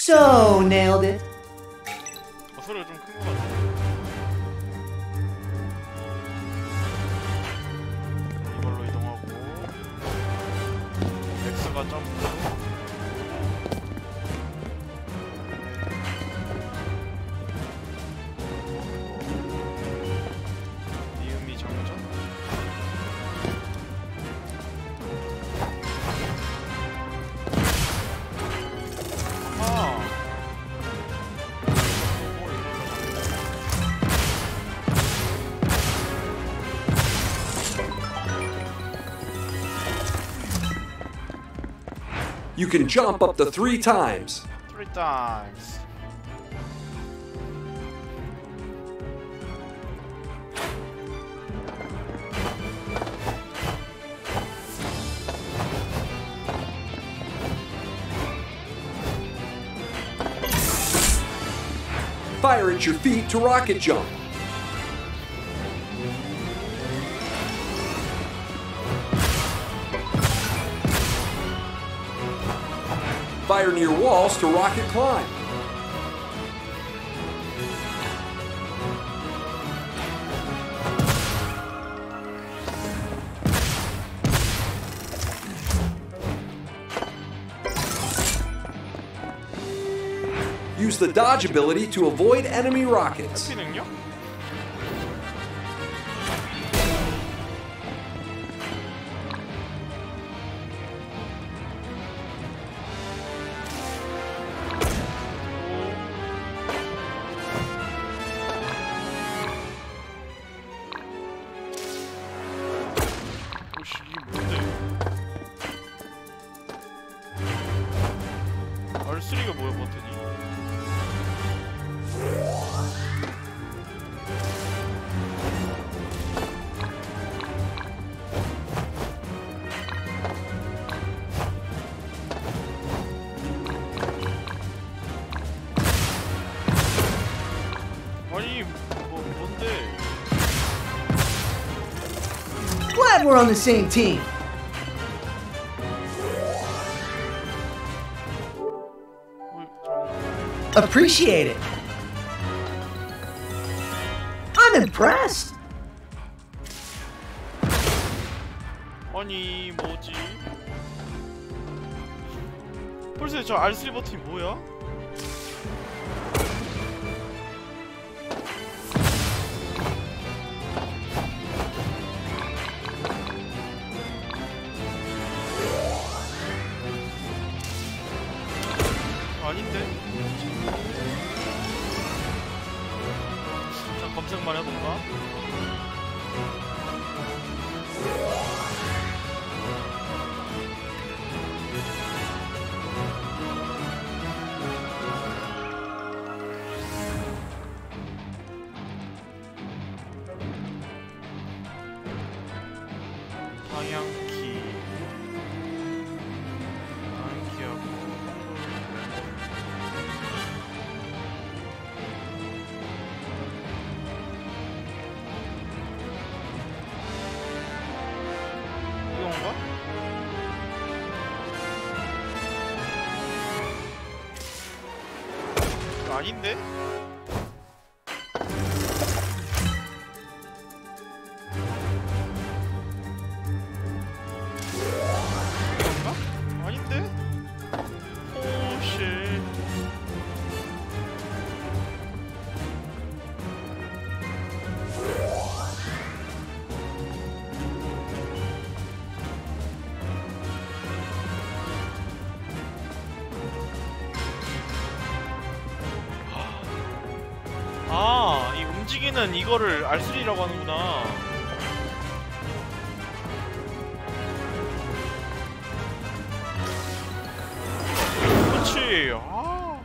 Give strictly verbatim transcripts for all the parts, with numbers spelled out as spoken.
So nailed it. 어, 소리가 좀 큰 것 같아. 이걸로 이동하고 X가 점프. 미음이 정전. 아. You can jump up to three times. Three times. Fire at your feet to rocket jump. Fire near walls to rocket climb. Use the dodge ability to avoid enemy rockets. 해피는요? 오씨 이게 뭔데? 알 쓰리가 뭐야 버튼이? 아니 뭐 뭔데? Glad we're on the same team. 어, Appreciate it. I'm impressed. 아니 뭐지? 벌써 저 알 쓰리 버튼이 뭐야? 아닌데? 자 검색만 해볼까? 방향키 방향키하고 이건가? 이거 아닌데? 이건가? 아닌데? 오씨 아, 이 움직이는 이거를 알 쓰리라고 하는구나. 그렇지. 아.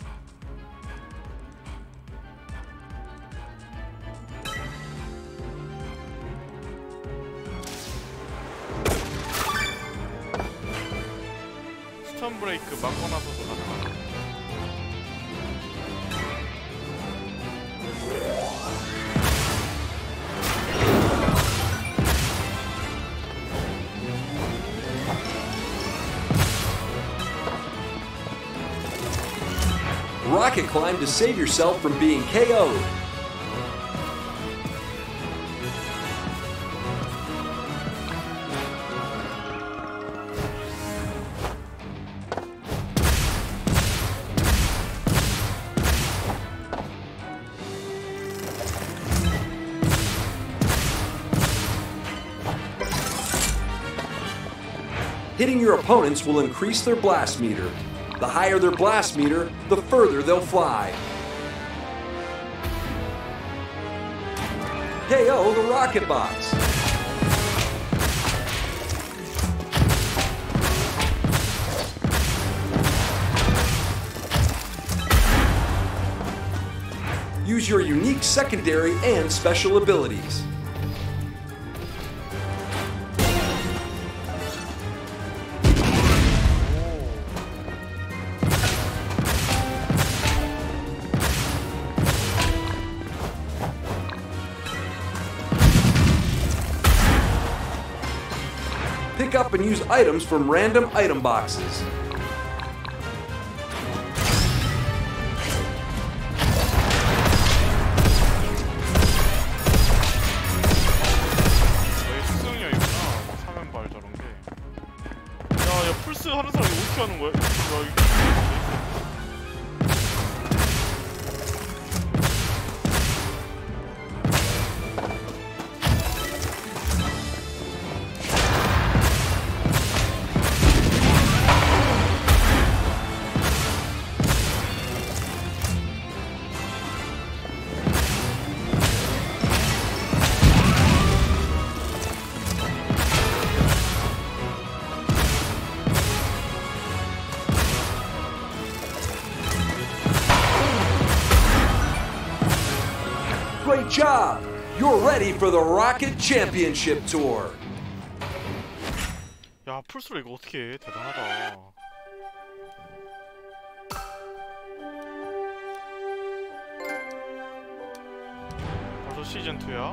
스턴 브레이크 맞고 나서도 가능하다. Rocket climb to save yourself from being K O'd. Hitting your opponents will increase their blast meter. The higher their blast meter, the further they'll fly. K O the rocket bots. Use your unique secondary and special abilities. Pick up and use items from random item boxes. 여기 특성이야 있구나. 뭐 사면발 저런 게. 야, 야 풀스 하는 사람이 어떻게 하는 거야? 야, 이거. Great job! You're ready for the Rocket Championship Tour. 야, 풀스로 이거 어떻게 해? 대단하다. 벌써 시즌 이야?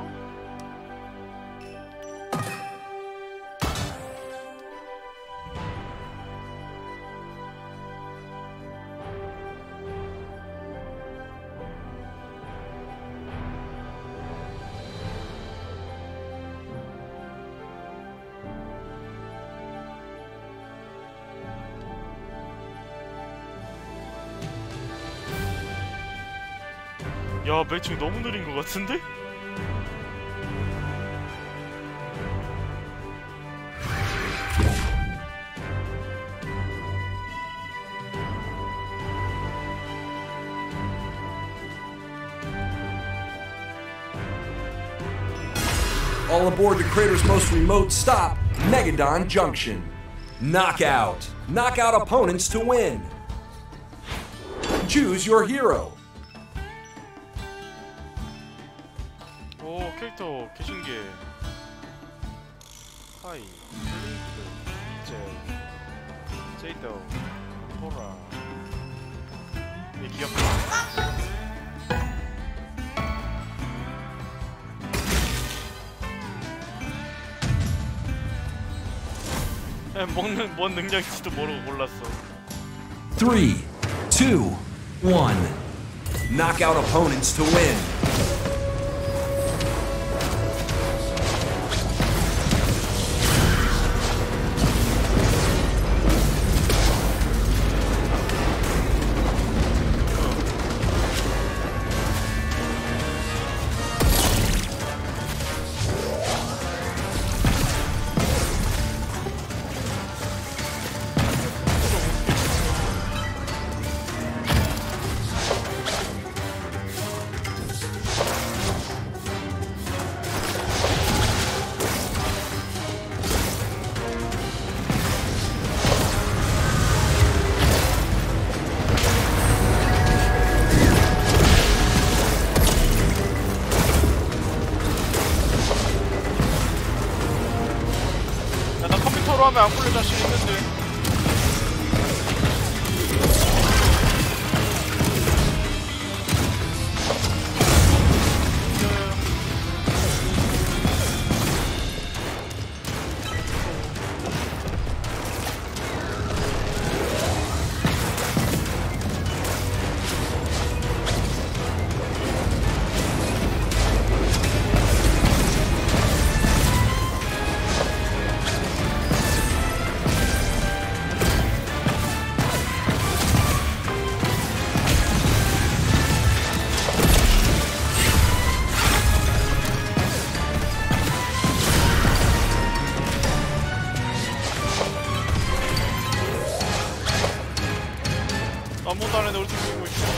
야, 매칭 너무 느린 것 같은데? All aboard the crater's most remote stop, Megadon Junction. Knockout. Knock out opponents to win. Choose your hero. 오, 캐릭터 개신기해. 하이, 플레이크, 제, 제이도, 보라. 얘 귀엽다. 에, 먹는 뭔 능력인지도 모르고 골랐어. Three, two, one. Knock out opponents to win. 아무것도 안 했는데 우리 팀 이기고 있어.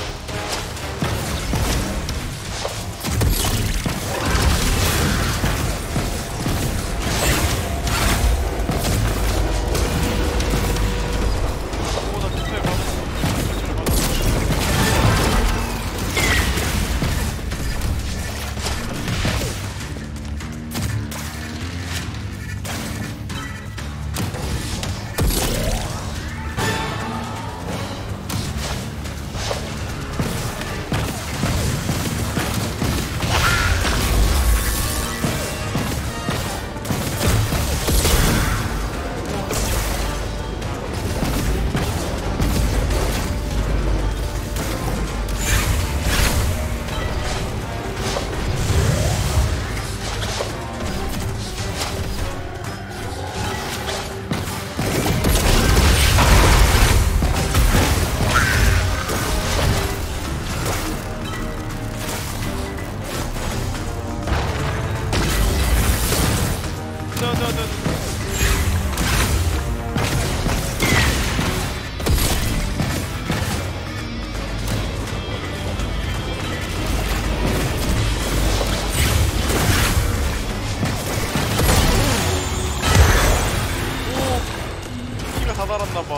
다 달았나봐.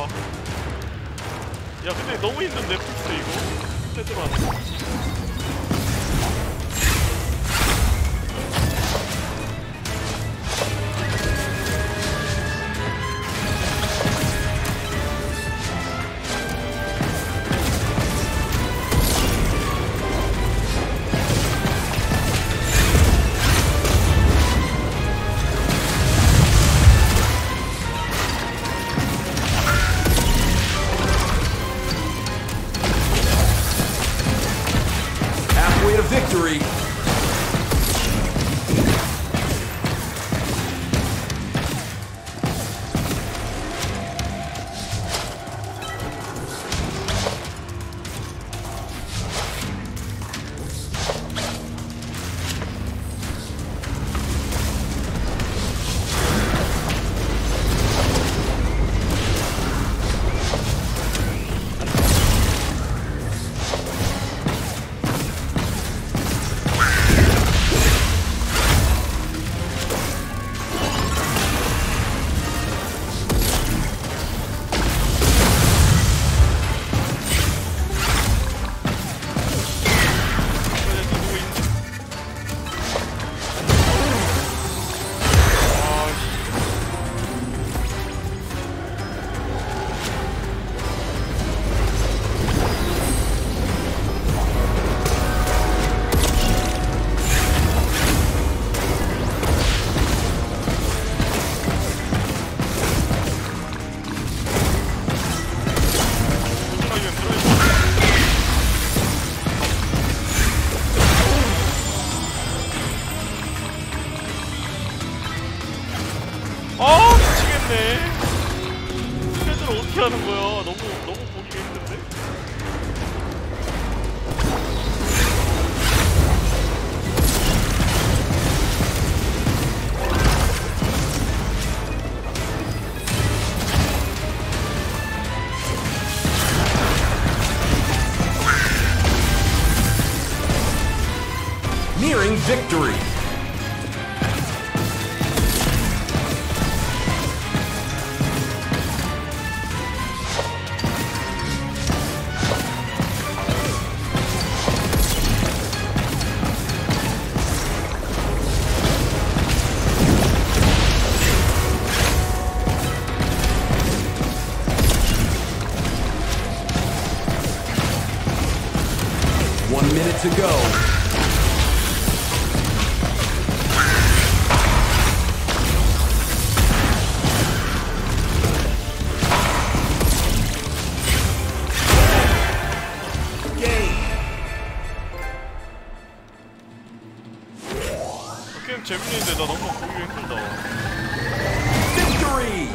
야 근데 너무 힘든데 풀스 이거? 제대로 안 해. Halfway to victory. 아 미치겠네. 패드를 어떻게 하는 거야? 너무 너무 보기가 힘든데. Nearing victory. One minute to go. 게임 재밌는데 나 너무 보기가 힘들다. Victory!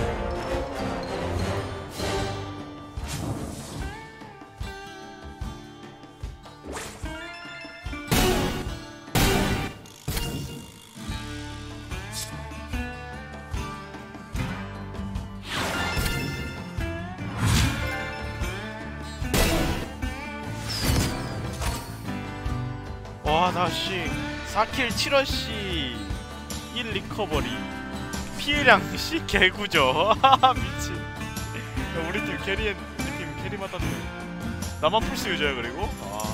와나씨 사 킬 칠 어시 일 리커버리 피해량 씨 개구죠. 미친. 야, 우리 팀 캐리 우리 팀 캐리 받았네. 나만 풀스 유저야 그리고. 아